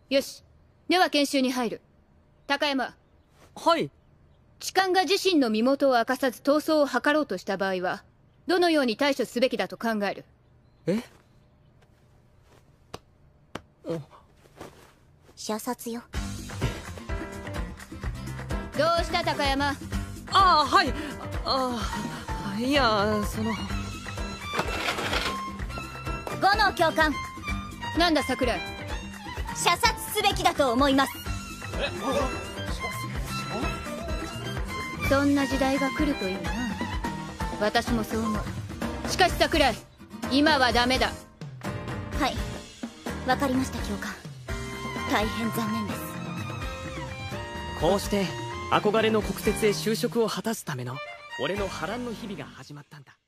よし、では研修に入る。高山。 はい。 痴漢が自身の身元を明かさず逃走を図ろうとした場合はどのように対処すべきだと考える？ え？ 射殺よ。 どうした高山？ ああ、はい。いや、 五能教官、 なんだ桜井。 射殺すべきだと思います。 そんな時代が来るといいな。私もそう思う。しかし桜井、今はダメだ。 はい、わかりました教官。大変残念です。 こうして憧れの国鉄へ就職を果たすための俺の波乱の日々が始まったんだ。